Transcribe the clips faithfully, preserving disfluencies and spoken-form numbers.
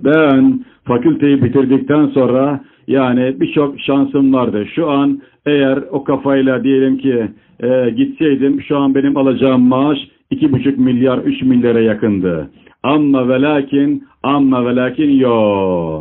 Ben fakülteyi bitirdikten sonra yani birçok şansım vardı. Şu an eğer o kafayla diyelim ki e, gitseydim şu an benim alacağım maaş iki buçuk milyar üç milyara yakındı. Ama ve lakin ama ve lakin yo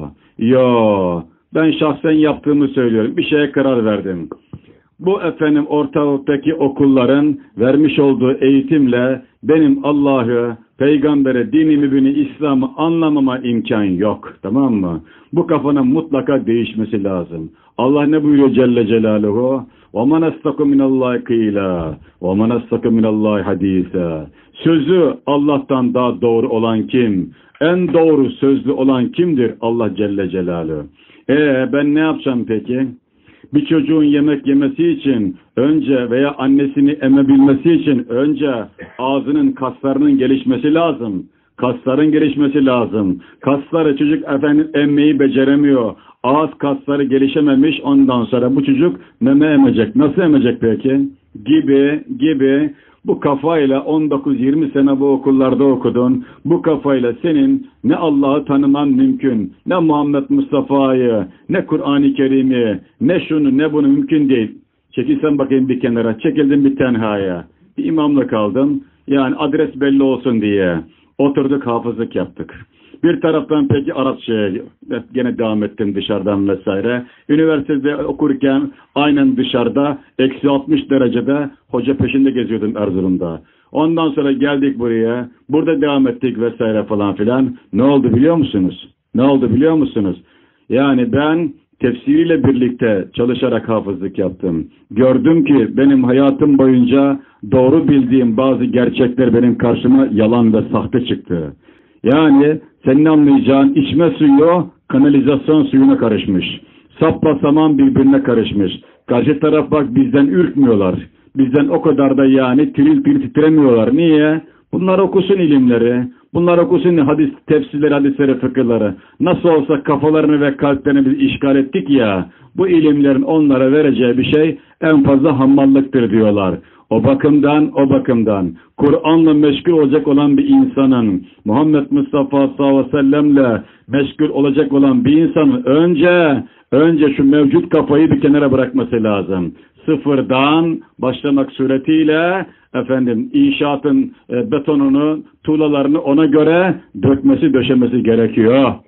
yo ben şahsen yaptığımı söylüyorum. Bir şeye karar verdim. Bu efendim ortalıktaki okulların vermiş olduğu eğitimle benim Allah'ı, peygambere, dini mübini, İslam'ı anlamama imkan yok. Tamam mı? Bu kafanın mutlaka değişmesi lazım. Allah ne buyuruyor Celle Celaluhu? وَمَنْ اَسْتَقُ مِنَ اللّٰهِ قِيلًا وَمَنْ اَسْتَقُ مِنَ اللّٰهِ حَد۪يثًا. Sözü Allah'tan daha doğru olan kim? En doğru sözlü olan kimdir? Allah Celle Celaluhu. Ee ben ne yapacağım peki? Bir çocuğun yemek yemesi için önce veya annesini emebilmesi için önce ağzının kaslarının gelişmesi lazım. Kasların gelişmesi lazım. Kasları çocuk efendim emmeyi beceremiyor. Ağız kasları gelişememiş, ondan sonra bu çocuk meme emecek. Nasıl emecek peki? Gibi gibi bu kafayla on dokuz yirmi sene bu okullarda okudun. Bu kafayla senin ne Allah'ı tanıman mümkün, ne Muhammed Mustafa'yı, ne Kur'an-ı Kerim'i, ne şunu ne bunu mümkün değil. Çekilsen bakayım bir kenara, çekildin bir tenhaya. Bir imamla kaldın, yani adres belli olsun diye. Oturduk, hafızlık yaptık. Bir taraftan peki Arapçaya gene devam ettim dışarıdan vesaire. Üniversitede okurken aynen dışarıda eksi altmış derecede hoca peşinde geziyordum Erzurum'da. Ondan sonra geldik buraya. Burada devam ettik vesaire falan filan. Ne oldu biliyor musunuz? Ne oldu biliyor musunuz? Yani ben tefsiriyle birlikte çalışarak hafızlık yaptım. Gördüm ki benim hayatım boyunca doğru bildiğim bazı gerçekler benim karşıma yalan ve sahte çıktı. Yani senin anlayacağın içme suyu kanalizasyon suyuna karışmış. Sapla saman birbirine karışmış. Karşı taraf bak bizden ürkmüyorlar. Bizden o kadar da yani tiril tiril titremiyorlar. Niye? Bunlar okusun ilimleri. Bunlar okusun hadis tefsirleri, hadisleri, fıkıhları. Nasıl olsa kafalarını ve kalplerini biz işgal ettik ya. Bu ilimlerin onlara vereceği bir şey en fazla hammallıktır diyorlar. O bakımdan, o bakımdan Kur'an'la meşgul olacak olan bir insanın, Muhammed Mustafa sallallahu aleyhi ve sellem'le meşgul olacak olan bir insanın önce, önce şu mevcut kafayı bir kenara bırakması lazım. Sıfırdan başlamak suretiyle efendim inşaatın e, betonunu, tuğlalarını ona göre dökmesi, döşemesi gerekiyor.